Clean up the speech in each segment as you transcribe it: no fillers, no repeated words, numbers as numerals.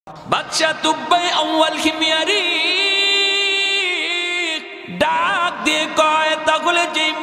বাদশাহ তুব্বাই আউয়াল হিমিয়ারি ডাক দিয়ে কয়, তাহলে যেই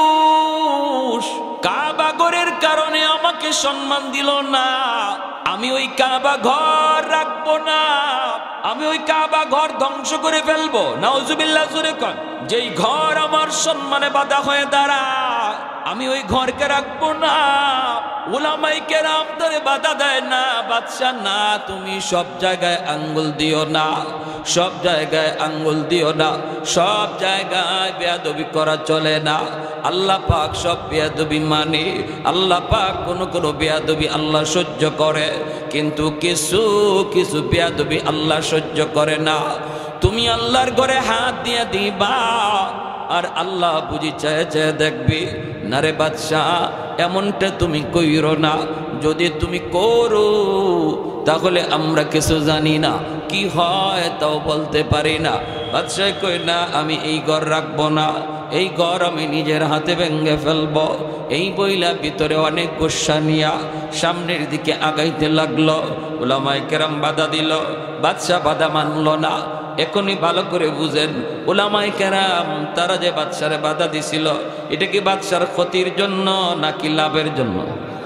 মানুষ কাবা ঘরের কারণে আমাকে সম্মান দিল না, আমি ওই কাবা ঘর রাখবো না, আমি ওই কাবা ঘর ধ্বংস করে ফেলবো। নাউজুবিল্লাহ জোরে কন। যেই ঘর আমার সম্মানে বাধা হয়ে দাঁড়ায়, আমি ওই ঘরকে রাখবো না। উলামায়ে কেরাম তারে বাধা দেয় না, বাদশা না, তুমি সব জায়গায় আঙ্গুল দিও না, সব জায়গায় আঙ্গুল দিও না, সব জায়গায় বেয়াদবি করা চলে না। আল্লাহ পাক সব বেয়াদবি মানে, আল্লাহ পাক কোন বেয়াদবি আল্লাহ সহ্য করে, কিন্তু কিছু কিছু বেয়াদবি আল্লাহ সহ্য করে না। তুমি আল্লাহর ঘরে হাত দিয়ে দিবা, আর আল্লাহ বুঝি চেয়ে চেয়ে দেখবি না রে বাদশাহ, এমনটা তুমি কইরো না। যদি তুমি করো তাহলে আমরা কিছু জানি না, কি হয় তাও বলতে পারি না। বাদশাহ কই না, আমি এই ঘর রাখবো না, এই ঘর আমি নিজের হাতে ভেঙে ফেলবো। এই বইলা ভিতরে অনেক গুসা নিয়া সামনের দিকে আগাইতে লাগলো। উলামায়ে কেরাম বাধা দিল, বাদশাহ বাধা মানল না। এখনই ভালো করে বুঝেন, উলামায়ে কেরাম তারা যে বাদশারে বাধা দিছিল, এটা কি বাদশার ক্ষতির জন্য নাকি লাভের জন্য?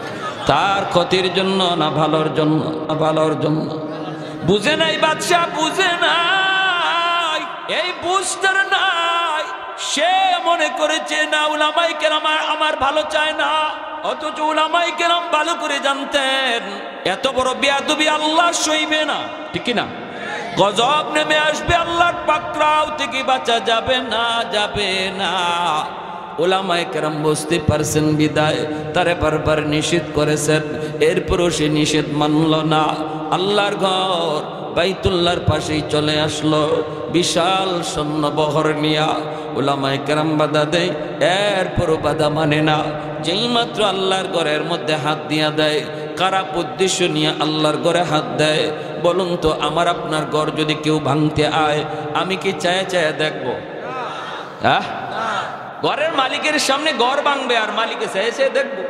তার ক্ষতির জন্য না ভালোর জন্য? ভালোর জন্য। বুঝে নাই বাদশা, বুঝে নাই, এই বুঝতে নাই। সে মনে করেছে না উলামায়ে কেরাম আমার ভালো চায় না, অথচ উলামায়ে কেরাম ভালো করে জানতেন এত বড় বেয়াদবি আল্লাহ সইবে না, ঠিক কি না? গজব নেমে আসবে, আল্লাহর পাকড়াও থেকে বাঁচা যাবে না, যাবে না। উলামায়ে কেরাম বুঝতে পারছেন বিদায় তারে বারবার নিষেধ করেছেন, এরপরও সে নিষেধ মানল না। আল্লাহর ঘর বাইতুল্লাহর পাশেই চলে আসলো, বিশাল সৈন্যবহর নিয়া। উলামায়ে কেরাম বাধা দেয়, এরপরও বাধা মানে না। যেই মাত্র আল্লাহর ঘরের মধ্যে হাত দিয়া দেয়, খারাপ উদ্দেশ্য নিয়ে আল্লাহর ঘরে হাত দেয়। বলুন তো, আমার আপনার ঘর যদি কেউ ভাঙতে আয়, আমি কি চায় চায় দেখবো? হ্যাঁ, ঘরের মালিকের সামনে ঘর ভাঙবে আর মালিকে চায় চায় দেখবো?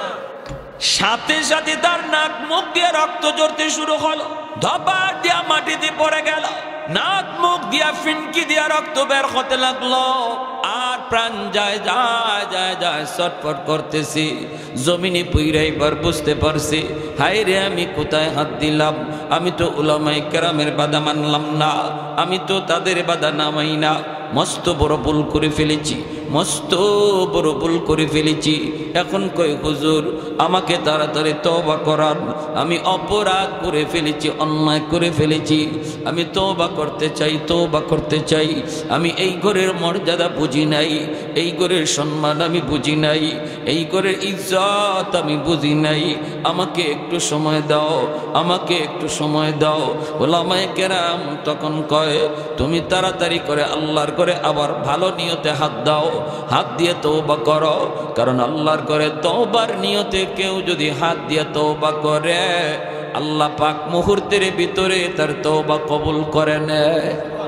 সাথে সাথে তার নাক মুখ দিয়ে রক্ত ঝরতে শুরু হলো, ধপার দিয়া মাটিতে পড়ে গেল, নাক মুখ দিয়া ফিনকি দিয়া রক্ত বের হতে লাগলো। আর প্রাণ যায় যায় যায় যায় ছটফট করতেছি। জমিনে পুইরা এবার বুঝতে পারছি, হায় রে আমি কোথায় হাত দিলাম। আমি তো উলামায়ে কেরামের বাধা মানলাম না, আমি তো তাদের বাধা নামাই না। মস্ত বড় ভুল করে ফেলেছি, মস্ত বড় ভুল করে ফেলেছি। এখন কই হুজুর আমাকে তাড়াতাড়ি তওবা করান, আমি অপরাধ করে ফেলেছি, অন্যায় করে ফেলেছি, আমি তওবা করতে চাই, তওবা করতে চাই। আমি এই ঘরের মর্যাদা বুঝি নাই, এই ঘরের সম্মান আমি বুঝি নাই, এই ঘরের ইজ্জত আমি বুঝি নাই। আমাকে একটু সময় দাও, আমাকে একটু সময় দাও। উলামায়ে কেরাম তখন কয়, তুমি তাড়াতাড়ি করে আল্লাহর ঘরে আবার ভালো নিয়তে হাত দাও, হাত দিয়ে তওবা করো। কারণ আল্লাহর ঘরে তওবার নিয়তে কেউ যদি হাত দিয়ে তওবা করে, আল্লাহ পাক মুহূর্তের ভিতরে তার তওবা কবুল করে নেয়।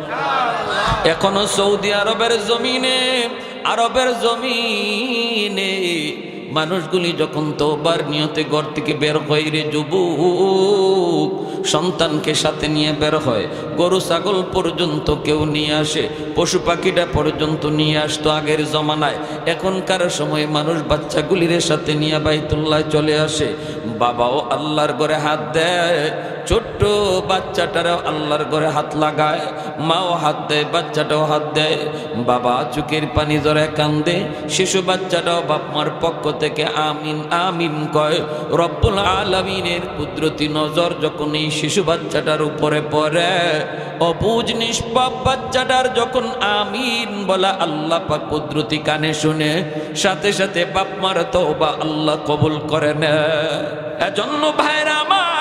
এখনো সৌদি আরবের জমিনে, আরবের জমিনে মানুষগুলি যখন তওবার নিয়তে ঘর থেকে বের হয় রে যুবক, সন্তানকে সাথে নিয়ে বের হয়, গরু ছাগল পর্যন্ত কেউ নিয়ে আসে, পশু পাখিটা পর্যন্ত নিয়ে আসতো আগের জমানায়। এখনকার সময় মানুষ বাচ্চাগুলির সাথে নিয়ে বাইতুল্লাহ চলে আসে। বাবাও আল্লাহর ঘরে হাত দেয়, ছোট্ট বাচ্চাটারাও আল্লাহর ঘরে হাত লাগায়, মাও হাত দেয়, বাচ্চাটাও হাত দেয়। বাবা চোখের পানি জড়ায় কান্দে, শিশু বাচ্চাটাও বাপ মার পক্ষ থেকে আমিন আমিন কয়। রব্বুল আলামিনের কুদরতি নজর যখন এই শিশু বাচ্চাটার উপরে পড়ে, অবুঝ নিষ্পাপ বাচ্চাটার যখন আমিন বলা আল্লাহ পাক কুদরতি কানে শুনে, সাথে সাথে বাপ মার তওবা আল্লাহ কবুল করে নেয়। এজন্য ভাইরা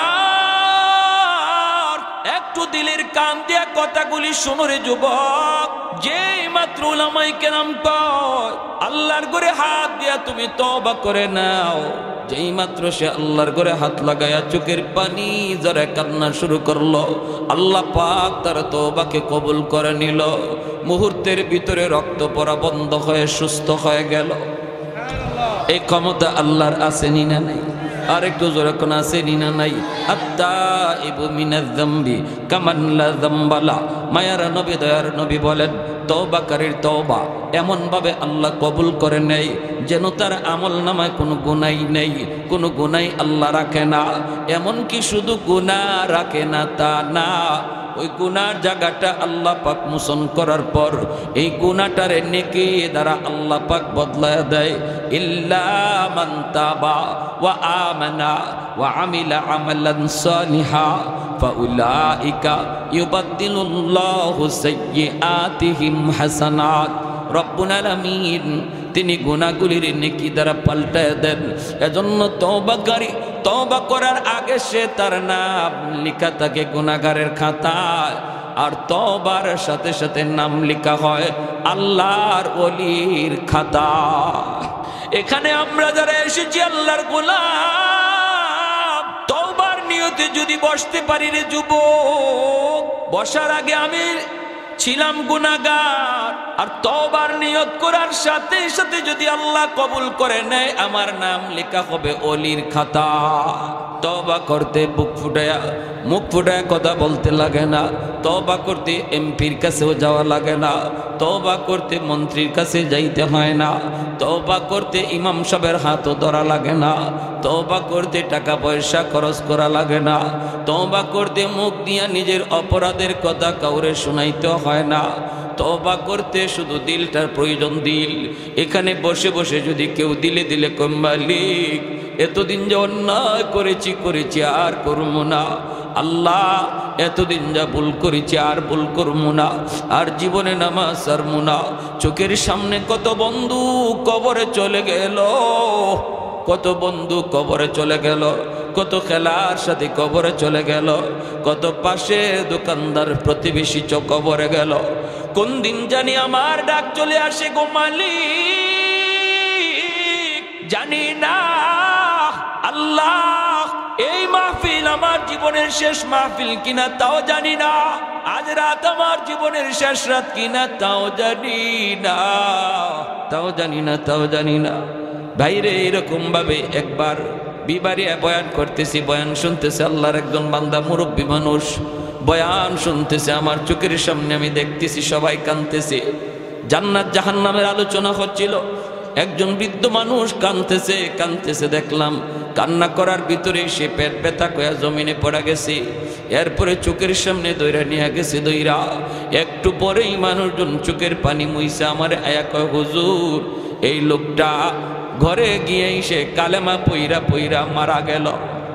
আমার, একটু দিলের কান দিয়া কথাগুলি শোনো রে যুবক। যে মাত্র উলামায়ে কেরাম কয় আল্লাহর ঘরে হাত দিয়া তুমি তওবা করে নাও, যেই মাত্র সে আল্লাহর ঘরে হাত লাগায়া চোখের পানি জড়ায় কান্না শুরু করলো, আল্লাহ পাক তার তওবাকে কবুল করে নিল। মুহূর্তের ভিতরে রক্ত পড়া বন্ধ হয়ে সুস্থ হয়ে গেল। এই ক্ষমতা আল্লাহর আছে না নাই? আর একটু জোরে কোন আছে না নাই? আত্তাইবু মিনাজ যামবি কামান লা যামবালা। মায়ার নবী দয়ার নবী বলেন তওবাকারীর তওবা এমন ভাবে আল্লাহ কবুল করে নেয় যেন তার আমল নামায় কোনো গুনাহ নেই, কোনো গুনাহ আল্লাহ রাখে না। এমন কি শুধু গুনাহ রাখে না তা না, ওই গুনার জায়গাটা আল্লাহ পাক মোচন করার পর এই গুনাহটারে নেকি দ্বারা আল্লাহ পাক বদলায় দেয়। ইল্লা মান তাবা ওয়া আমানা ওয়া আমিলা আমালান সালিহা ফাউলাইকা ইউবাদদিলুল্লাহু সাইয়্যাতিহিম হাসানাত। রব্বুল আলামিন তিনি গুনাহগুলির নেকি দ্বারা পাল্টায় দেন। এজন্য তওবাকারী তওবা করার আগে সে তার নাম লেখা থাকে গুনাহগারের খাতায়, আর তওবার সাথে সাথে নাম লেখা হয় আল্লাহর ওলির খাতা। এখানে আমরা যারা এসেছি আল্লাহর গোলাম, তওবার নিয়তে যদি বসতে পারি রে যুবক, বসার আগে আমি ছিলাম গুনাহগার, আর তওবার নিয়ত করার সাথে সাথে যদি আল্লাহ কবুল করে নেয় আমার নাম লেখা হবে ওলির খাতা। তওবা করতে বুক ফুটায়া মুখ ফুটায়া কথা বলতে লাগে না, তওবা করতে এমপির কাছেও যাওয়া লাগে না, তওবা করতে মন্ত্রীর কাছে যাইতে হয় না, তওবা করতে ইমাম সাহেবের হাতও ধরা লাগে না, তওবা করতে টাকা পয়সা খরচ করা লাগে না, তওবা করতে মুখ দিয়া নিজের অপরাধের কথা কাউরে শুনাইতে হয় না। তওবা করতে শুধু দিলটার প্রয়োজন, দিল। এখানে বসে বসে যদি কেউ দিলে দিলে কম মালিক এতদিন যে অন্যায় করেছি আর করবো না, আল্লাহ এতদিন যা ভুল করেছি আর ভুল করবো না, আর জীবনে নামাজ ছাড়বো না। চোখের সামনে কত বন্ধু কবরে চলে গেল, কত বন্ধু কবরে চলে গেল, কত খেলার সাথে কবরে চলে গেল, কত পাশে দোকানদার প্রতিবেশী কবরে গেল। কোন দিন জানি আমার ডাক চলে আসে গো মালিক, জানি না। আল্লাহ এই মাহফিল আমার জীবনের শেষ মাহফিল কিনা তাও জানি না, আজ রাত আমার জীবনের শেষ রাত কিনা তাও জানি না, তাও জানি না, তাও জানি না। ভাইরে এরকম ভাবে একবার বিবারিয়া বয়ান করতেছি, বয়ান শুনতেছে আল্লাহর একজন বান্দা মুরব্বী মানুষ বয়ান শুনতেছে, আমার চোখের সামনে আমি দেখতেছি সবাই কাঁদতেছে। জান্নাত জাহান্নামের আলোচনা হচ্ছিল, একজন বৃদ্ধ মানুষ কাঁদতেছে কাঁদতেছে, দেখলাম কান্না করার ভিতরে সে পেট ব্যথা কয়া জমিনে পড়া গেছে। এরপরে চোখের সামনে দইরা নিয়ে গেছে, দইরা একটু পরেই মানুষজন চোখের পানি মুইছে আমার আয়া কয় হুজুর এই লোকটা ঘরে গিয়েই সে কালেমা পইরা পইরা মারা গেল।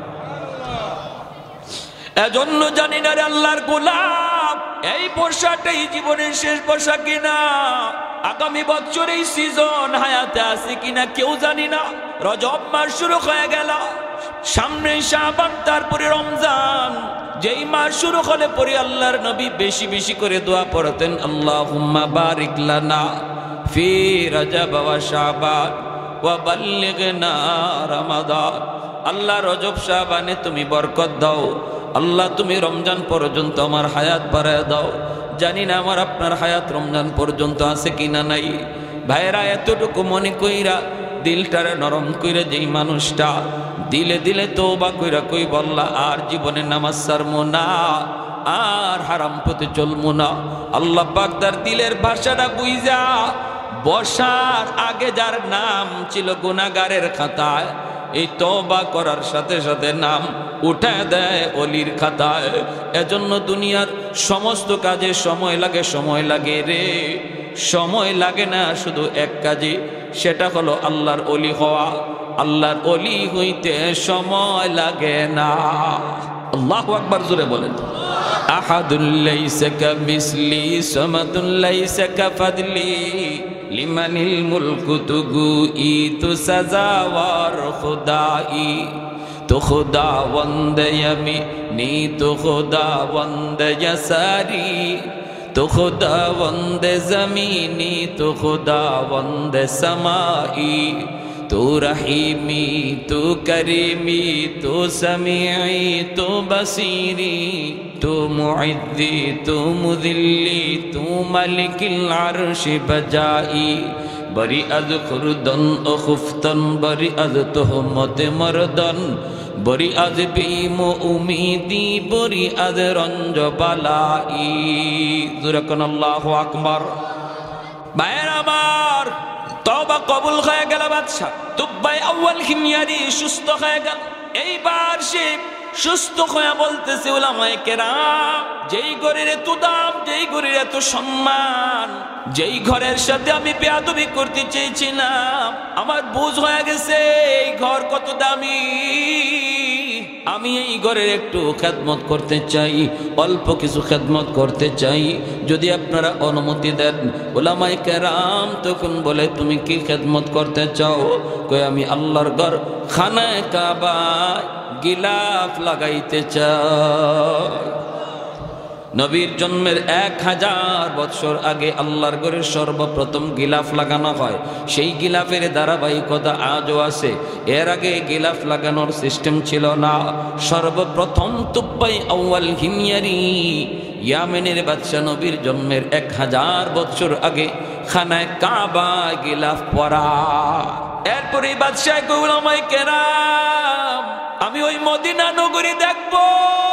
এজন্য জানি না রে আল্লাহর গোলাম, এই বর্ষাটাই জীবনের শেষ বর্ষা কিনা, আগামী বছর এই সিজন হায়াতে আছে কিনা কেউ জানি না। রজব মাস শুরু হয়ে গেল, সামনে শাবান, তারপরে রমজান। যেই মাস শুরু হলে পরে আল্লাহর নবী বেশি বেশি করে দোয়া পড়তেন, আল্লাহুম্মা বারিক লানা ফি রজব ওয়া শাবান ওয়া বাল্লিগনা রমাদান। আল্লাহ রজব শাবানে তুমি বরকত দাও, আল্লাহ তুমি রমজান পর্যন্ত আমার হায়াত বাড়ায় দাও। জানি না আমার আপনার হায়াত রমজান পর্যন্ত আছে কিনা নাই। ভাইরা এতটুকু মনে কইরা দিলটারে নরম কইরা যেই মানুষটা দিলে দিলে তওবা কইরা কই বললা আর জীবনে নামাজ ছাড়মু না, আর হারাম পথে চলমু না, আল্লাহ পাক তার দিলের ভাষাটা বুঝা বসার আগে যার নাম ছিল গুনাহগারের খাতায়, এই তওবা করার সাথে সাথে নাম উঠায় দেয় ওলির খাতায়। এজন্য দুনিয়ার সমস্ত কাজে সময় লাগে, সময় লাগে রে, সময় লাগে না শুধু এক কাজে, সেটা হলো আল্লাহর ওলি হওয়া। আল্লাহর ওলি হইতে সময় লাগে না। আল্লাহু আকবার, জোরে বলেন। আহাদুল লাইসা কামিসলি সামাদুল লাইসা কাফাদলি লিমানিল মুলকু তুগুই তু সাজাওয়ার খুদাই, তো খুদাবন্দ ইয়ামিনি তো খুদাবন্দ ইয়াসারি, তো খুদাবন্দ জমিনি তো খুদাবন্দ সমাই, তো রহিমি তো করিমি তো সমিঈ তো বসিরি, তো মুইদ্দি তো মুদিল্লি তো মালিকিল আরশি বজাই, বরি আজ খুরদন ও খুফতন বরি আজ তোহমতে মরদন বরি আজ ভীম উমিদি বরি আজ রঞ্জ বালাই যুরকন আল্লাহু আকবার। ভাইয়ের আমার, তওবা কবুল হয়ে গেল। বাদশাহ তুব্বাই আউয়াল হিময়ারি সুস্থ হয়ে গেল। এইবার সে সুস্থ হয়ে বলতেছে, উলামায়ে কেরাম, যেই ঘরের এত দাম, যেই ঘরের এত সম্মান, যেই ঘরের সাথে আমি বেয়াদবি করতে চেয়েছিলাম, আমার বুঝ হয়ে গেছে এই ঘর কত দামি। আমি এই ঘরের একটু খেদমত করতে চাই, অল্প কিছু খেদমত করতে চাই, যদি আপনারা অনুমতি দেন। উলামায়ে কেরাম তখন বলে, তুমি কি খেদমত করতে চাও? কই, আমি আল্লাহর ঘর খানায়ে কাবায় গিলাফ লাগাইতে চাই। নবীর জন্মের 1000 বছর আগে আল্লাহর ঘরে সর্বপ্রথম গিলাফ লাগানো হয়। সেই গিলাফের ধারাবাহিকতা আজও আছে। এর আগে গিলাফ লাগানোর সিস্টেম ছিল না। সর্বপ্রথম তুব্বাই আউয়াল হিময়ারি ইয়ামেনের বাদশা নবীর জন্মের 1000 বছর আগে খানায় কাবা গিলাফ পরা। এরপরে বাদশাহ কইল, উলামায়ে কেরাম, আমি ওই মদিনা নগরী দেখবো,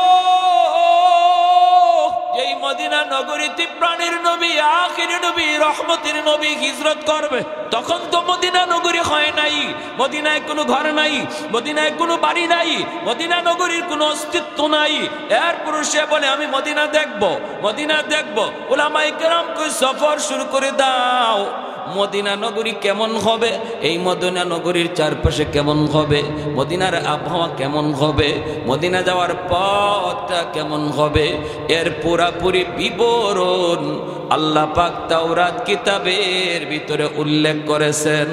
এই মদিনা নগরীতে প্রাণের নবী, আখির নবী, রহমতের নবী হিজরত করবে। তখন তো মদিনা নগরী হয় নাই, মদিনায় কোনো ঘর নাই, মদিনায় কোনো বাড়ি নাই, মদিনা নগরীর কোনো অস্তিত্ব নাই। এরপর সে বলে, আমি মদিনা দেখব, মদিনা দেখব। উলামায়ে কেরাম কই, সফর শুরু করে দাও। মদিনা নগরী কেমন হবে, এই মদিনা নগরীর চারপাশে কেমন হবে, মদিনার আবহাওয়া কেমন হবে, মদিনা যাওয়ার পথটা কেমন হবে, এর পুরাপুরি বিবরণ আল্লাহ পাক তাওরাত কিতাবের ভিতরে উল্লেখ করেছেন।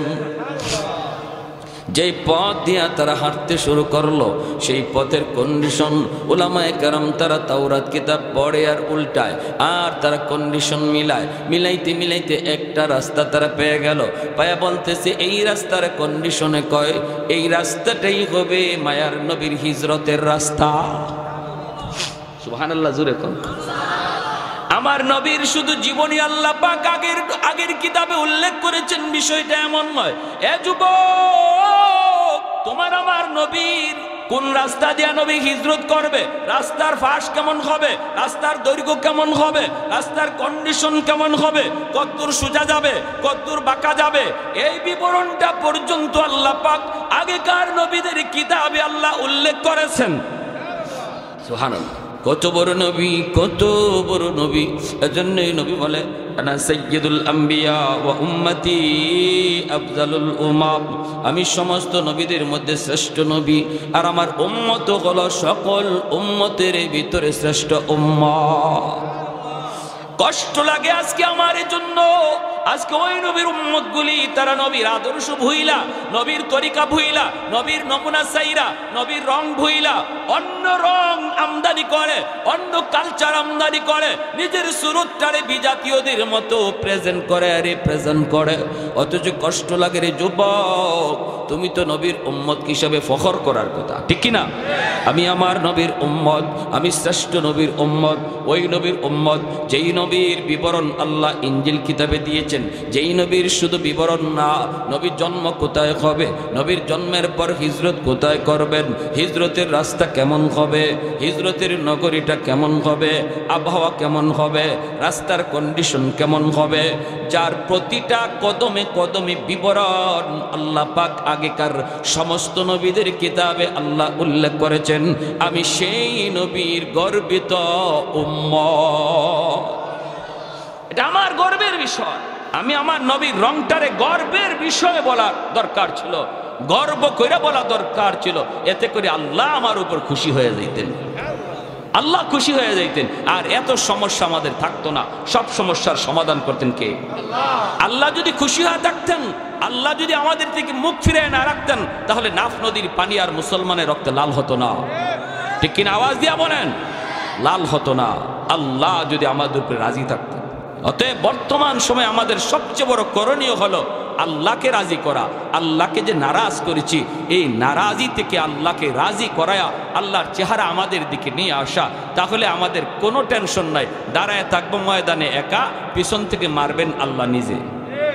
যেই পথ দিয়া তারা হাঁটতে শুরু করলো, সেই পথের কন্ডিশন উলামায়ে কেরাম তারা তাওরাত কিতাব পড়ে আর উল্টায়, আর তারা কন্ডিশন মিলায়। মিলাইতে মিলাইতে একটা রাস্তা তারা পেয়ে গেল। পায়া বলতেছে, এই রাস্তার কন্ডিশনে কয়, এই রাস্তাটাই হবে মায়ার নবীর হিজরতের রাস্তা। সুবহানাল্লাহ, জোরে কোন। আমার নবীর শুধু জীবনী আল্লাহ পাক আগের কিতাবে উল্লেখ করেছেন, বিষয়টা এমন নয়। এ যুবক, তোমার আমার নবীর কোন রাস্তা দিয়া নবী হিজরত করবে, রাস্তার ফাঁস কেমন হবে, রাস্তার দৈর্ঘ্য কেমন হবে, রাস্তার কন্ডিশন কেমন হবে, কতদূর সোজা যাবে, কতদূর বাঁকা যাবে, এই বিবরণটা পর্যন্ত আল্লাহ পাক আগেকার নবীদের কিতাবে আল্লাহ উল্লেখ করেছেন। সুবহানাল্লাহ, কত বড় নবী, কত বড় নবী। এজন্যই নবী বলে, আনা সাইয়্যিদুল আম্বিয়া ওয়া উম্মতি আফজালুল উমাম, আমি সমস্ত নবীদের মধ্যে শ্রেষ্ঠ নবী, আর আমার উম্মত হলো সকল উম্মতের ভিতরে শ্রেষ্ঠ উম্মত। কষ্ট লাগে আজকে আমার জন্য। আজকে ওই নবীর উম্মতগুলি তারা নবীর আদর্শ ভুইলা, নবীর তরিকা ভুইলা, নবীর নমুনা চাইরা, নবীর রং ভুইলা অন্য রং আমদানি করে, অন্য কালচার আমদানি করে, নিজের সুরতটারে বিজাতীয়দের মতো প্রেজেন্ট করে, রিপ্রেজেন্ট করে। অথচ কষ্ট লাগে রে যুবক, তুমি তো নবীর উম্মত হিসাবে ফখর করার কথা, ঠিক কিনা? আমি আমার নবীর উম্মত, আমি শ্রেষ্ঠ নবীর উম্মত, ওই নবীর উম্মত যেই নবীর বিবরণ আল্লাহ ইনজিল কিতাবে দিয়েছেন, যেই নবীর শুধু বিবরণ না, নবীর জন্ম কোথায় হবে, নবীর জন্মের পর হিজরত কোথায় করবেন, হিজরতের রাস্তা কেমন হবে, হিজরতের নগরীটা কেমন হবে, আবহাওয়া কেমন হবে, রাস্তার কন্ডিশন কেমন হবে, যার প্রতিটা কদমে কদমে বিবরণ আল্লাহ পাক আগেকার সমস্ত নবীদের কিতাবে আল্লাহ উল্লেখ করেছেন। আমি সেই নবীর গর্বিত উম্মত। এটা আমার গর্বের বিষয়। আমি আমার নবীর রংটারে গর্বের বিষয়ে বলা দরকার ছিল, গর্ব করে বলা দরকার ছিল, এতে করে আল্লাহ আমার উপর খুশি হয়ে যাইতেন, আল্লাহ খুশি হয়ে যাইতেন, আর এত সমস্যা আমাদের থাকতো না। সব সমস্যার সমাধান করতেন কে? আল্লাহ যদি খুশি হয়ে থাকতেন, আল্লাহ যদি আমাদের থেকে মুখ ফিরে না রাখতেন, তাহলে নাফ নদীর পানি আর মুসলমানের রক্তে লাল হতো না, ঠিক কিনা? আওয়াজ দিয়া বলেন, লাল হতো না, আল্লাহ যদি আমাদের উপরে রাজি থাকতেন। অতএব বর্তমান সময় আমাদের সবচেয়ে বড় করণীয় হলো আল্লাহকে রাজি করা। আল্লাহকে যে নারাজ করেছি, এই নারাজি থেকে আল্লাহকে রাজি করায়া আল্লাহর চেহারা আমাদের দিকে নিয়ে আসা, তাহলে আমাদের কোনো টেনশন নাই। দাঁড়ায় থাকবো ময়দানে একা, পিছন থেকে মারবেন আল্লাহ নিজে।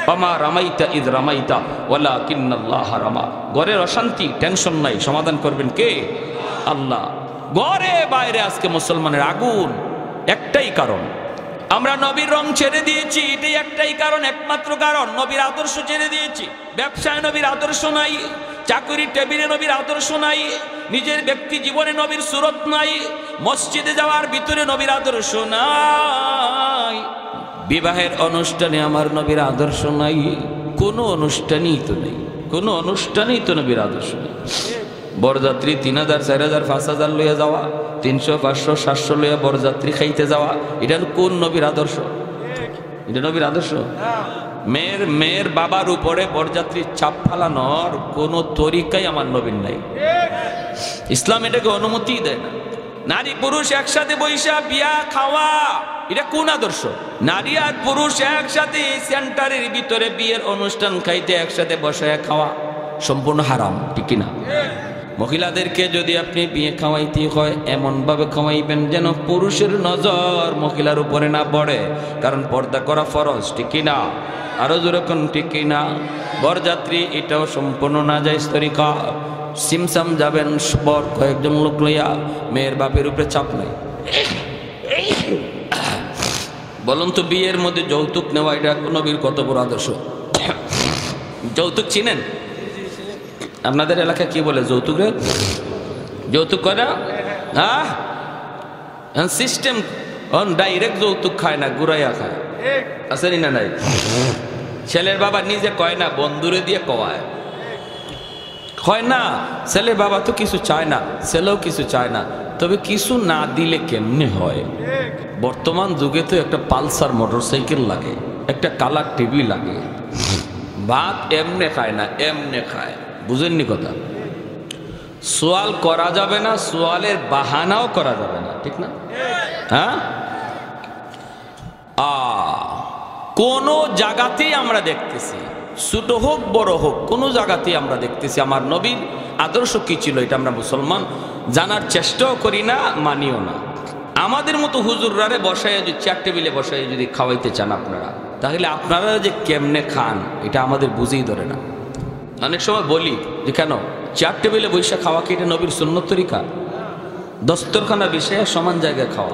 ওমা রামাইতা ইদ রামাইতা ওয়ালাকিন্নাল্লাহ রামা। ঘরের অশান্তি, টেনশন নাই, সমাধান করবেন কে? আল্লাহ। ঘরে বাইরে আজকে মুসলমানের আগুন, একটাই কারণ, আমরা নবীর রং ছেড়ে দিয়েছি। এটাই একটাই কারণ, একমাত্র কারণ, নবীর আদর্শ ছেড়ে দিয়েছি। ব্যবসায় নবীর আদর্শ নাই, চাকরি টেবিলে নবীর আদর্শ নাই, নিজের ব্যক্তি জীবনে নবীর সুরত নাই, মসজিদে যাওয়ার ভিতরে নবীর আদর্শ নাই, বিবাহের অনুষ্ঠানে আমার নবীর আদর্শ নাই, কোনো অনুষ্ঠানই তো নেই, কোনো অনুষ্ঠানেই তো নবীর আদর্শ নেই। বরযাত্রী 3000 4000 5000 লইয়া যাওয়া, 300 500 700 লইয়া বরযাত্রী খাইতে যাওয়া, এটা কোন নবীর আদর্শ? এটা নবীর আদর্শ? মেয়ের বাবার উপরে বরযাত্রীর চাপ ফালানোর কোন তরিকাই আমার নবীর নাই। ইসলাম এটাকে অনুমতি দেয় না। নারী পুরুষ একসাথে বৈশা বিয়া খাওয়া, এটা কোন আদর্শ? নারী আর পুরুষ একসাথে সেন্টারের ভিতরে বিয়ের অনুষ্ঠান খাইতে একসাথে বসায় খাওয়া সম্পূর্ণ হারাম, ঠিক না? মহিলাদেরকে যদি আপনি বিয়ে খাওয়াইতে হয় এমন ভাবে খাওয়াইবেন যেন পুরুষের নজর মহিলার উপরে না পড়ে, কারণ পর্দা করা ফরজ, ঠিক না? আরো যেরকম ঠিক না? বরযাত্রী এটাও সম্পূর্ণ নাজায়েজ তরিকা। সিমসাম যাবেন বর কয়েকজন লোক লইয়া, মেয়ের বাপের উপরে চাপ নাই। বলুন তো, বিয়ের মধ্যে যৌতুক নেওয়া এটা নবীর কত বড় আদর্শ? যৌতুক চিনেন? আপনাদের এলাকায় কি বলে যৌতুক? রে যৌতুক করে না? হ্যাঁ, সিস্টেম ডাইরেক্ট যৌতুক খায় না, ঘুরাইয়া খায়, আসেনি না? নাই, ছেলের বাবা নিজে কয় না, বন্ধুরে দিয়ে কয়, হয় না? ছেলের বাবা তো কিছু চায় না, ছেলেও কিছু চায় না, তবে কিছু না দিলে কেমনে হয়? বর্তমান যুগে তো একটা পালসার মোটরসাইকেল লাগে, একটা কালার টিভি লাগে, ভাত এমনে খায় না, এমনে খায়। বুঝেননি কথা? সোয়াল করা যাবে না, সোয়ালের বাহানাও করা যাবে না, ঠিক না? হ্যাঁ, কোন জায়গাতেই আমরা দেখতেছি, ছোট হোক বড় হোক, কোন জায়গাতেই আমরা দেখতেছি আমার নবীর আদর্শ কি ছিল এটা আমরা মুসলমান জানার চেষ্টাও করি না, মানিও না। আমাদের মতো হুজুররারে বসায় যদি চেয়ার টেবিলে বসায় যদি খাওয়াইতে চান আপনারা, তাহলে আপনারা যে কেমনে খান এটা আমাদের বুঝেই ধরে না। অনেক সময় বলি যে কেন চেয়ার টেবিলে বৈশা খাওয়া কি এটা নবীর সুন্নত তরিকা? দস্তরখানা বিষয়ে সমান জায়গায় খাওয়া।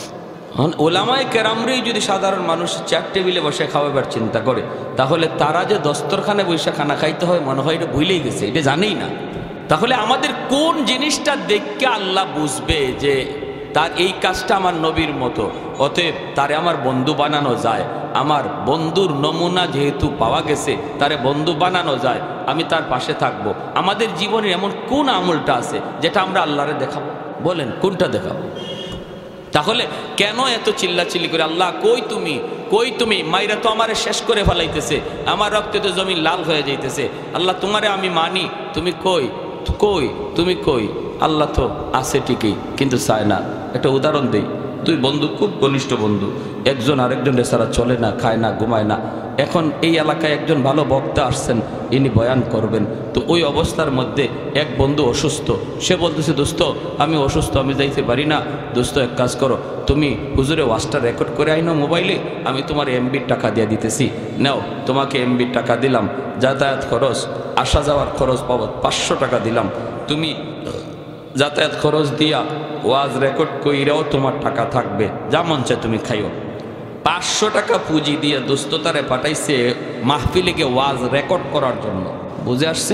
ওলামায়ে কেরামরাই যদি সাধারণ মানুষ চেয়ার টেবিলে বসে খাওয়াবার চিন্তা করে, তাহলে তারা যে দস্তরখানে বৈশা খানা খাইতে হয় মনে হয় এটা ভুলেই গেছে, এটা জানেই না। তাহলে আমাদের কোন জিনিসটা দেখে আল্লাহ বুঝবে যে তার এই কাজটা আমার নবীর মতো, অতএব তারে আমার বন্ধু বানানো যায়, আমার বন্ধুর নমুনা যেহেতু পাওয়া গেছে, তারে বন্ধু বানানো যায়, আমি তার পাশে থাকব। আমাদের জীবনে এমন কোন আমলটা আছে যেটা আমরা আল্লাহরে দেখাবো? বলেন কোনটা দেখাবো? তাহলে কেন এত চিল্লাচিল্লি করে আল্লাহ কই তুমি, কই তুমি? মাইরা তো আমারে শেষ করে ফেলাইতেছে, আমার রক্তে তো জমি লাল হয়ে যাইতেছে, আল্লাহ তোমারে আমি মানি, তুমি কই, কই তুমি কই? আল্লাহ তো আছে ঠিকই, কিন্তু চায় না। একটা উদাহরণ দেই, দুই বন্ধু, খুব ঘনিষ্ঠ বন্ধু, একজন আরেকজনের ছাড়া চলে না, খায় না, ঘুমায় না। এখন এই এলাকায় একজন ভালো বক্তা আসছেন, ইনি বয়ান করবেন। তো ওই অবস্থার মধ্যে এক বন্ধু অসুস্থ, সে বলতেছে দোস্ত আমি অসুস্থ, আমি যাইতে পারি না। দোস্ত এক কাজ করো, তুমি হুজুরে ওয়াজটা রেকর্ড করে আইনো মোবাইলে, আমি তোমার এমবির টাকা দিয়ে দিতেছি, নাও তোমাকে এমবির টাকা দিলাম, যাতায়াত খরচ, আসা যাওয়ার খরচ বাবদ 500 টাকা দিলাম, তুমি যাতায়াত খরচ দিয়া ওয়াজ রেকর্ড কইরাও তোমার টাকা থাকবে, যা মন চায় তুমি খাইও। 500 টাকা পুঁজি দিয়ে দোস্ততারে পাঠাইছে মাহফিলে গিয়ে ওয়াজ রেকর্ড করার জন্য। বুঝে আসছে?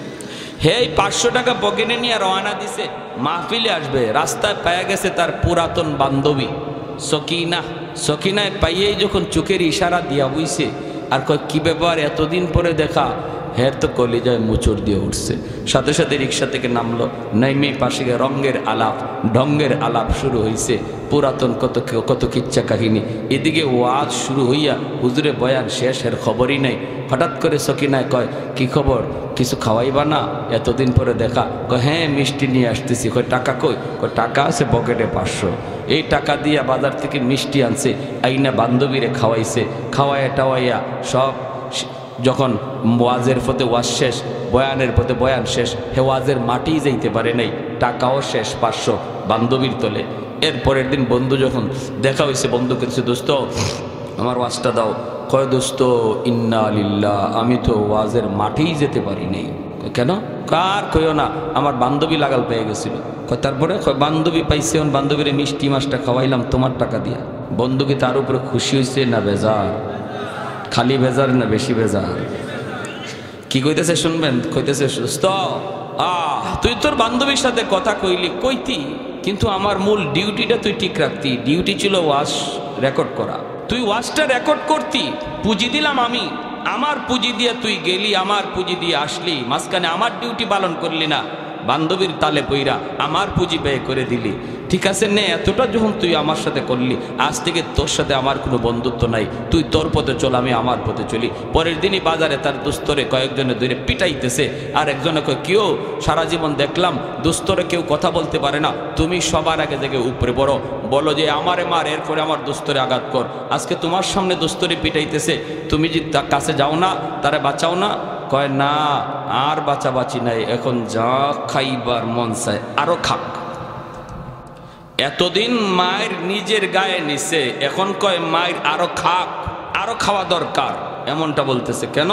হে 500 টাকা পকেটে নিয়ে রওনা দিছে, মাহফিলে আসবে। রাস্তায় পাওয়া গেছে তার পুরাতন বান্ধবী সকিনা। সকিনায় পাইয়েই যখন চোখের ইশারা দিয়া বুঝছে, আর কয় কি ব্যাপার এতদিন পরে দেখা? হের তো কলিজায় মুচড় দিয়ে উঠছে। সাথে সাথে রিক্সা থেকে নামলো, নাইমে পাশে রঙের আলাপ ঢঙ্গের আলাপ শুরু হয়েছে, পুরাতন কত কিচ্ছা কাহিনী। এদিকে ওয়াজ শুরু হইয়া হুজুরে বয়ান শেষ, এর খবরই নেই। হঠাৎ করে সকিনায় কয় কি খবর, কিছু খাওয়াইবা না? এতদিন পরে দেখা। কয় হ্যাঁ মিষ্টি নিয়ে আসতেছি। কয় টাকা কই? কয় টাকা আছে পকেটে 500। এই টাকা দিয়া বাজার থেকে মিষ্টি আনছে, আইনা বান্ধবীরে খাওয়াইছে, খাওয়াইয়া টাওয়াইয়া সব। যখন ওয়াজের পথে ওয়াজ শেষ, বয়ানের পথে বয়ান শেষ, হে ওয়াজের মাটিই যাইতে পারে নাই, টাকাও শেষ 500 বান্ধবীর তলে। এরপরের দিন বন্ধু যখন দেখা হয়েছে, বন্ধু কেছে দোস্ত আমার ওয়াজটা দাও। কয় দোস্ত ইন্না লিল্লাহ, আমি তো ওয়াজের মাঠেই যেতে পারি নাই। কেন? কার কইও না, আমার বান্ধবী লাগাল পেয়ে গেছিল। তারপরে বান্ধবী পাইছে, বান্ধবীর মিষ্টি মাছটা খাওয়াইলাম তোমার টাকা দিয়া। বন্ধু কি তার উপরে খুশি হয়েছে না বেজার? খালি বেজার না বেশি বেজার? কি কইতেছে শুনবেন? কইতেছে সুস্থ তুই তোর বান্ধবীর সাথে কথা কইলি কইতি, কিন্তু আমার মূল ডিউটিটা তুই ঠিক রাখতি। ডিউটি ছিল ওয়াজ রেকর্ড করা। তুই ওয়াজটা রেকর্ড করতি, পুঁজি দিলাম আমি, আমার পুঁজি দিয়ে তুই গেলি, আমার পুঁজি দিয়ে আসলি, মাঝখানে আমার ডিউটি পালন করলি না, বান্ধবীর তালে পইরা আমার পুঁজি ব্যয় করে দিলি। ঠিক আছে নে, এতটা যখন তুই আমার সাথে করলি, আজ থেকে তোর সাথে আমার কোনো বন্ধুত্ব নাই, তুই তোর পথে চল, আমি আমার পথে চলি। পরের দিনই বাজারে তার দুস্তরে কয়েকজনে ধরে পিটাইতেছে, আর একজনে কয় কেউ সারা জীবন দেখলাম দুস্তরে কেউ কথা বলতে পারে না, তুমি সবার আগে থেকে উপরে বড়, বলো যে আমারে মার, এরপরে আমার দুস্তরে আঘাত কর। আজকে তোমার সামনে দুস্তরে পিটাইতেছে, তুমি যে তার কাছে যাও না, তারে বাঁচাও না? কয় না, আর বাঁচাবাঁচি নাই, এখন যা খাইবার মন চায় আরো খাক। এতদিন মায়ের নিজের গায়ে নিছে, এখন কয় মায়ের আরো খাক, আরো খাওয়া দরকার। এমনটা বলতেছে কেন?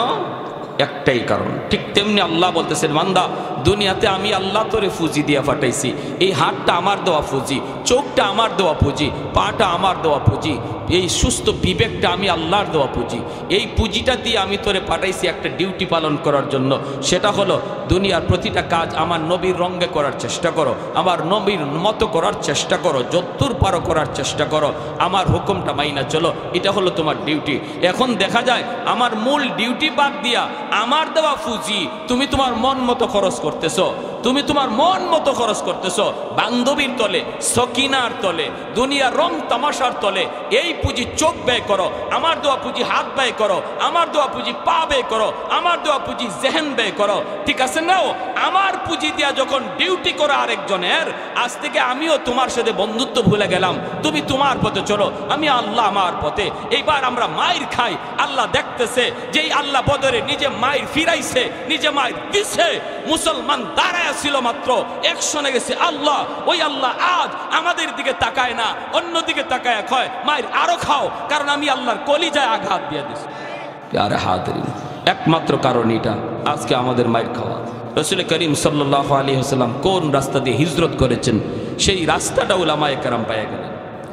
একটাই কারণ। ঠিক তেমনি আল্লাহ বলতেছেন, বান্দা দুনিয়াতে আমি আল্লাহ তোরে ফুজি দিয়া ফাটাইছি, এই হাতটা আমার দেওয়া ফুজি, চোখটা আমার দেওয়া পুঁজি, পাটা আমার দেওয়া পুঁজি, এই সুস্থ বিবেকটা আমি আল্লাহর দেওয়া পুঁজি। এই পুঁজিটা দিয়ে আমি তোরে পাঠাইছি একটা ডিউটি পালন করার জন্য। সেটা হলো দুনিয়ার প্রতিটা কাজ আমার নবীর রঙে করার চেষ্টা করো, আমার নবীর মতো করার চেষ্টা করো, যতদূর পারো করার চেষ্টা করো, আমার হুকুমটা মাইনা চলো, এটা হলো তোমার ডিউটি। এখন দেখা যায় আমার মূল ডিউটি বাদ দিয়া আমার দেওয়া পুঁজি তুমি তোমার মন মতো খরচ করতেছো, তুমি তোমার মন মতো খরচ করতেছো, বান্ধবীর তলে, সকিনার তলে, দুনিয়ার রং তামাশার তলে। এই পুঁজি চোখ ব্যয় করো, আমার দেওয়া পুঁজি হাত ব্যয় করো, আমার দেওয়া পুঁজি পা ব্যয় করো, আমার দেওয়া পুঁজি জেহেন ব্যয় করো। ঠিক আছে নাও, আমার পুঁজি দিয়া যখন ডিউটি করো আরেকজনের, আজ থেকে আমিও তোমার সাথে বন্ধুত্ব ভুলে গেলাম, তুমি তোমার পথে চলো, আমি আল্লাহ আমার পথে। এইবার আমরা মায়ের খাই, আল্লাহ দেখতেছে, যেই আল্লাহ বদরে নিজে মায়ের ফিরাইছে, নিজে মায়ের দিছে, মুসলমান দাঁড়ায় ছিল মাত্র একশনে গেছে আল্লাহ, ওই আল্লাহ আজ আমাদের দিকে তাকায় না, অন্যদিকে তাকায় কয় মায়ের আরো খাও, কারণ আমি আল্লাহর কলিজায় আঘাত দিয়ে দিছি। আরে হাতরি, একমাত্র কারণ এটা আজকে আমাদের মায়ের খাওয়া। রাসূল করিম সাল্লাল্লাহু আলাইহি ওয়াসাল্লাম কোন রাস্তা দিয়ে হিজরত করেছেন, সেই রাস্তাটা উলামায়ে কেরাম পাইয়া গেলেন।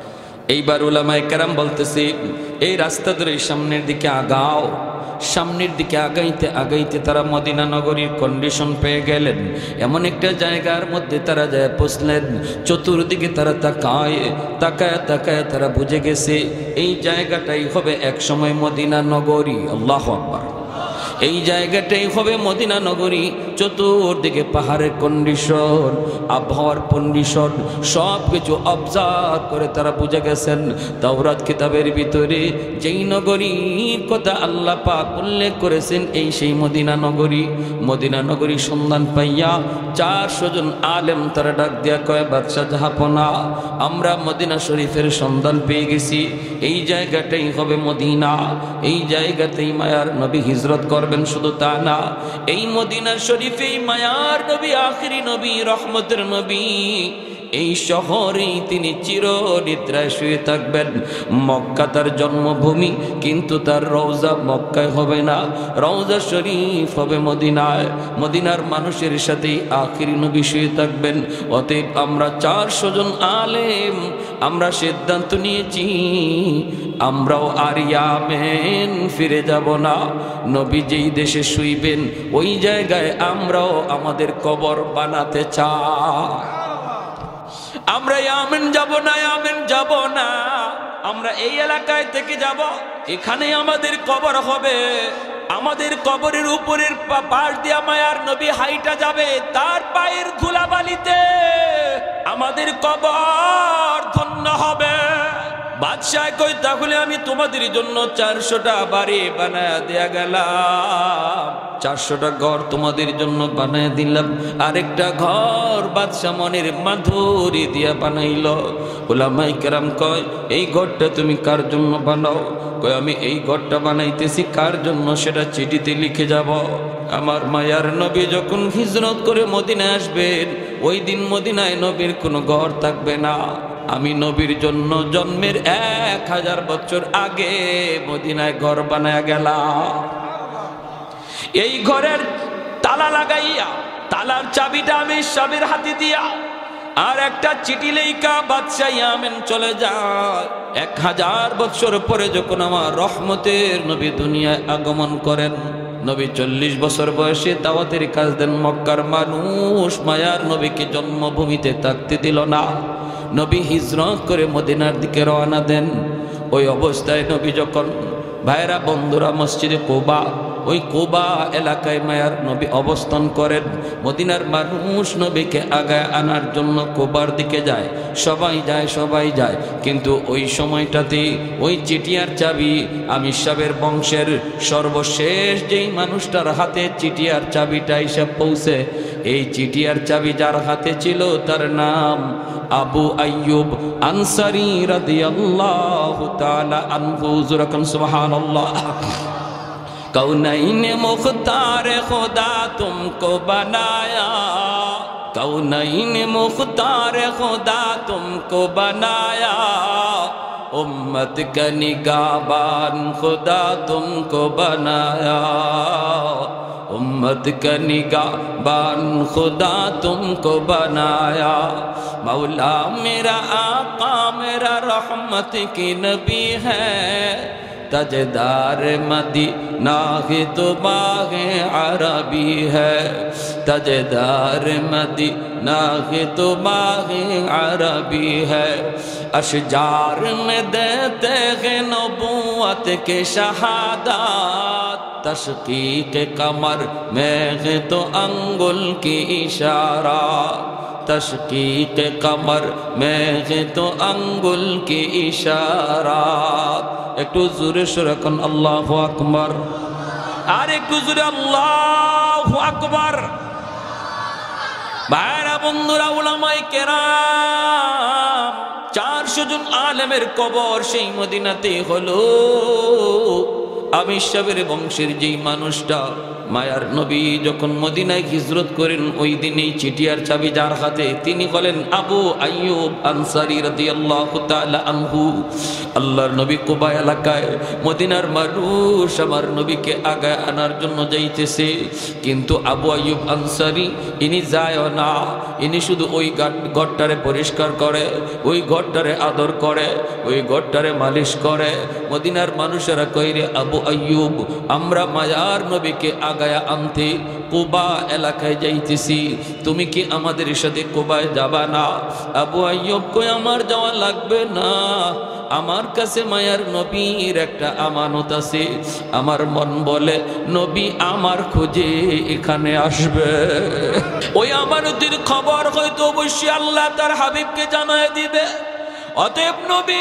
এইবার উলামায়ে কেরাম বলতেছে, এই রাস্তা ধরে সামনের দিকে আগাও। সামনের দিকে আগাইতে আগাইতে তারা মদিনা নগরীর কন্ডিশন পেয়ে গেলেন। এমন একটা জায়গার মধ্যে তারা যায় পৌঁছলেন, চতুর্দিকে তারা তাকায় তাকায় তাকায় তারা বুঝে গেছে এই জায়গাটাই হবে একসময় মদিনা নগরী। আল্লাহু আকবার। এই জায়গাটাই হবে মদিনা নগরী। চতুর্দিকে পাহাড়ের কন্ডিশন, আবহাওয়ার কন্ডিশন, সব কিছু অবজার্ভ করে তারা বুঝে গেছেন তাওরাত কিতাবের ভিতরে যেই নগরীর কথা আল্লাহ পাক উল্লেখ করেছেন এই সেই মদিনা নগরী। মদিনা নগরী সন্ধান পাইয়া 400 জন আলেম তারা ডাক দিয়া কয়, বাদশাহ জাহাপনা, আমরা মদিনা শরীফের সন্ধান পেয়ে গেছি, এই জায়গাটাই হবে মদিনা, এই জায়গাতেই মায়ার নবী হিজরত করবেন। শুধু তা না, এই মদিনা শরীফেই মায়ার নবী, আখিরি নবী, রহমতের নবী, এই শহরেই তিনি চিরনিদ্রায় শুয়ে থাকবেন। মক্কা তার জন্মভূমি, কিন্তু তার রওজা মক্কায় হবে না, রওজা শরীফ হবে মদিনায়। মদিনার মানুষের সাথেই আখিরি নবী শুয়ে থাকবেন। অতএব আমরা 400 জন আলেম আমরা সিদ্ধান্ত নিয়েছি, আমরাও আর ইয়ামেন ফিরে যাব না। নবী যেই দেশে শুইবেন ওই জায়গায় আমরাও আমাদের কবর বানাতে চাই। আমরা ইয়ামেন যাব না, ইয়ামেন যাব না, আমরা এই এলাকায় থেকে যাব, এখানেই আমাদের কবর হবে। আমাদের কবরের উপরের পাশ দিয়ে মায়ার নবী হাইটা যাবে, তার পায়ের ধুলাবালিতে আমাদের কবর ধন্য হবে। বাদশাহ কই, তাহলে আমি তোমাদের জন্য 400টা বাড়ি বানায় দেয়া গেলাম, 400টা ঘর তোমাদের জন্য বানায় দিলাম। আরেকটা ঘর বাদশাহ মনের মাধুরী দিয়া বানাইল। উলামায়ে কেরাম কয়, এই ঘরটা তুমি কার জন্য বানাও? কয়, আমি এই ঘরটা বানাইতেছি কার জন্য সেটা চিঠিতে লিখে যাব। আমার মায়ার নবী যখন হিজরত করে মদিনায় আসবেন, ওই দিন মদিনায় নবীর কোনো ঘর থাকবে না। আমি নবীর জন্য জন্মের 1000 বছর আগে মদিনায় ঘর বানায়া গেলাম। এই ঘরের তালা লাগাইয়া, তালার চাবিটা আমি সবের হাতে দিয়া, আর একটা চিঠি লেখা বাদশাহ ইয়ামেন চলে যায়। 1000 বছর পরে যখন আমার রহমতের নবী দুনিয়ায় আগমন করেন, নবী 40 বছর বয়সে দাওয়াতের কাজ দেন। মক্কার মানুষ মায়ার নবীকে জন্মভূমিতে থাকতে দিল না। নবী হিজরত করে মদিনার দিকে রওনা দেন। ওই অবস্থায় নবী যখন, ভাইরা বন্ধুরা, মসজিদে কুবা, ওই কুবা এলাকায় মায়ার নবী অবস্থান করেন। মদিনার মানুষ নবীকে আগায় আনার জন্য কুবার দিকে যায়, সবাই যায়, সবাই যায়। কিন্তু ওই সময়টাতে ওই চিটিয়ার চাবি আমি সাহেবের বংশের সর্বশেষ যেই মানুষটার হাতে চিটিয়ার চাবিটা এসে পৌঁছে, এই চিটিয়ার চাবি যার হাতে ছিল তার নাম আবু আইয়ুব আনসারী রাদিয়াল্লাহু তাআলা আনহু। যুরাকান সুবহানাল্লাহ। कौनैन मुख्तार खुदा तुमको बनाया, कौनैन मुख्तार खुदा तुमको बनाया, उम्मत का निगाहबान खुदा तुमको बनाया, उम्मत का निगाहबान खुदा तुमको बनाया। मौला मेरा आका मेरा रहमत की नबी है, तजदार मदीना की तो बाग़े अरबी है, तजदार मदीना की तो बाग़े अरबी है। अशजार में देते हैं नबूवत के शहादत, तशकीक कमर में है तो अंगुल की इशारा, तशकीक कमर में है तो अंगुल की इशारा। একটু জোরে সুরে কোন আল্লাহু আকবার, আর একটু জোরে আল্লাহু আকবার। ভাইরা বন্ধুরা, উলামায়ে কেরাম 400 জন আলেমের কবর সেই মদিনাতে হলো। আমি সাহেবের বংশের যেই মানুষটা মায়ার নবী যখন মদিনায় হিজরত করেন, ওই দিনেই চিটিয়ার চাবি যার হাতে, তিনি হলেন আবু আইয়ুব আনসারী রাদিয়াল্লাহু তাআলা আনহু। আল্লাহর নবী কুবা এলাকায়, মদিনার মানুষ আমার নবীকে আগায় আনার জন্য যাইতেছে, কিন্তু আবু আইয়ুব আনসারী ইনি যায় না। ইনি শুধু ওই ঘরটারে পরিষ্কার করে, ওই ঘরটারে আদর করে, ওই ঘরটারে মালিশ করে। মদিনার মানুষেরা কইরে, আবু আইয়ুব, আমরা মায়ার নবীকে আগায়া আনতে কুবা এলাকায় যাইতেছি, তুমি কি আমাদের সাথে কুবায় যাবা না? আবু আইয়ুব কই, আমার যাওয়া লাগবে না, আমার কাছে মায়ার নবীর একটা আমানত আছে। আমার মন বলে নবী আমার খোঁজে এখানে আসবে। ওই আমানতের খবর হয়তো অবশ্যই আল্লাহ তার হাবিবকে জানায় দিবে। অতএব নবী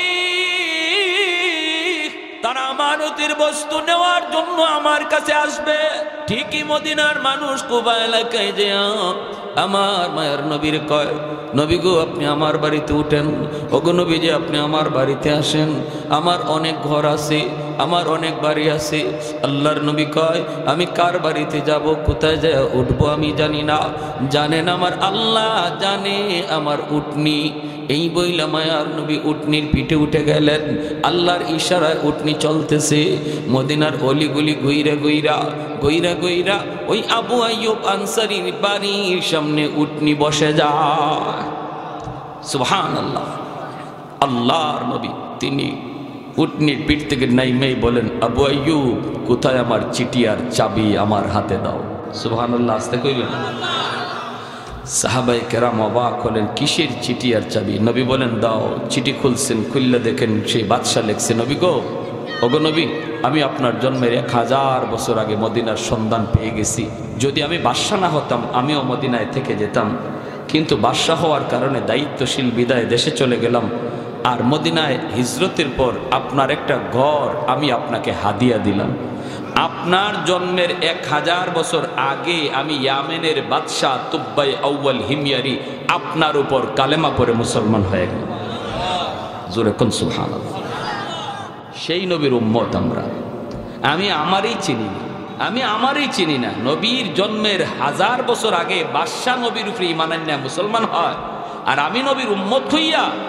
তার আমানতের বস্তু নেওয়ার জন্য আমার কাছে আসবে। ঠিকই মদিনার মানুষ কুবা এলাকায় যে আমার মায়ের নবীর কয়, নবী গো আপনি আমার বাড়িতে উঠেন, ওগো নবী যে আপনি আমার বাড়িতে আসেন, আমার অনেক ঘর আছে, আমার অনেক বাড়ি আছে। আল্লাহর নবী কয়, আমি কার বাড়িতে যাব, কোথায় যায় উঠবো আমি জানি না, জানেন আমার আল্লাহ জানে আমার উটনি। এই বইলা মায়ার নবী উটনির পিঠে উঠে গেলেন। আল্লাহর ইশারায় উটনি চলতেছে। মদিনার অলিগুলি গইরা গইরা গইরা গইরা ওই আবু আইয়ুব আনসারীর বাড়ির সামনে উটনি বসে যায়। সুবহানাল্লাহ। আল্লাহর নবী তিনি উটনির পিঠ থেকে নাইমেই বলেন, আবু আইয়ুব কোথায় আমার চিঠি আর চাবি, আমার হাতে দাও। সুবহানাল্লাহ, আস্তে কইবেন। সাহাবায়ে কেরাম অবাক হলেন, কিসের চিঠি আর চাবি? নবী বলেন, দাও। চিঠি খুলছেন, খুললে দেখেন সেই বাদশা লেখছে, নবী গো, ওগো নবী, আমি আপনার জন্মের 1000 বছর আগে মদিনার সন্ধান পেয়ে গেছি। যদি আমি বাদশা না হতাম আমিও মদিনায় থেকে যেতাম, কিন্তু বাদশা হওয়ার কারণে দায়িত্বশীল বিদায় দেশে চলে গেলাম। আর মদিনায় হিজরতের পর আপনার একটা ঘর আমি আপনাকে হাদিয়া দিলাম। আপনার জন্মের 1000 বছর আগে আমি ইয়ামেনের বাদশাহ তুব্বাই আউয়াল হিময়ারি আপনার উপর কালেমা পড়ে মুসলমান হয়ে গেল। জোরে কোন সুবহানাল্লাহ। সেই নবীর উম্মত আমরা। আমি আমারই চিনি না। নবীর জন্মের 1000 বছর আগে বাদশাহ নবীর উপরে ঈমান আনয়া মুসলমান হয়, আর আমি নবীর উম্মত হইয়া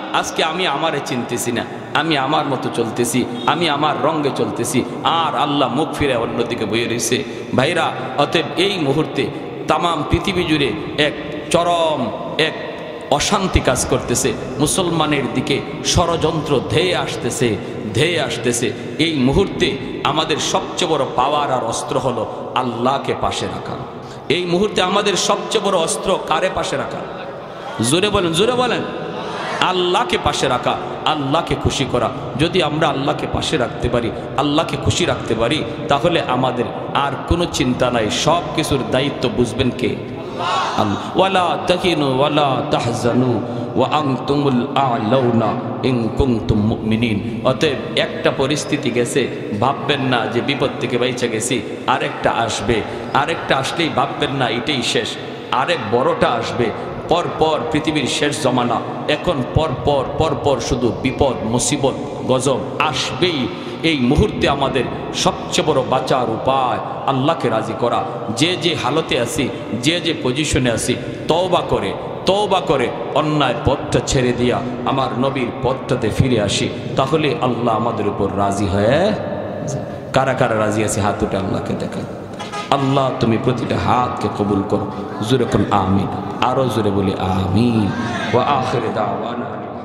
আজকে আমি আমারে চিনতেছি না, আমি আমার মতো চলতেছি, আমি আমার রঙে চলতেছি, আর আল্লাহ মুখ ফিরে অন্যদিকে বয়ে রয়েছে। ভাইরা, অতএব এই মুহূর্তে তামাম পৃথিবী জুড়ে এক চরম এক অশান্তি কাজ করতেছে, মুসলমানের দিকে ষড়যন্ত্র ধেয়ে আসতেছে। এই মুহূর্তে আমাদের সবচেয়ে বড় পাওয়ার আর অস্ত্র হলো আল্লাহকে পাশে রাখা। এই মুহূর্তে আমাদের সবচেয়ে বড় অস্ত্র কারে পাশে রাখা? জোরে বলেন, আল্লাহকে পাশে রাখা, আল্লাহকে খুশি করা। যদি আমরা আল্লাহকে পাশে রাখতে পারি, আল্লাহকে খুশি রাখতে পারি, তাহলে আমাদের আর কোনো চিন্তা নাই। সব কিছুর দায়িত্ব বুঝবেন কে? আল্লাহ। ওয়ালা তাহিনু ওয়ালা তাহজানু ওয়া আনতুমুল আ'লাউনা ইন কুনতুম মুমিনিন। অতএব একটা পরিস্থিতি গেছে, ভাববেন না যে বিপদ থেকে বাইচা গেছি, আরেকটা আসলেই ভাববেন না এটাই শেষ, আরেক বড়টা আসবে। পরপর পৃথিবীর শেষ জমানা, এখন পরপর শুধু বিপদ মুসিবত গজব আসবেই। এই মুহূর্তে আমাদের সবচেয়ে বড় বাঁচার উপায় আল্লাহকে রাজি করা। যে হালতে আছি, যে পজিশনে আছি, তওবা করে অন্যায় পথটা ছেড়ে দিয়া আমার নবীর পথটাতে ফিরে আসি, তাহলে আল্লাহ আমাদের উপর রাজি হয়ে। কারা কারা রাজি আছে হাত উঠে আল্লাহকে দেখা। আল্লাহ তুমি প্রতিটা হাতকে কবুল করো। জোরে কোন আমিন, আরো জোরে বলি আমিন। ওয়া আখির দাওয়ানা।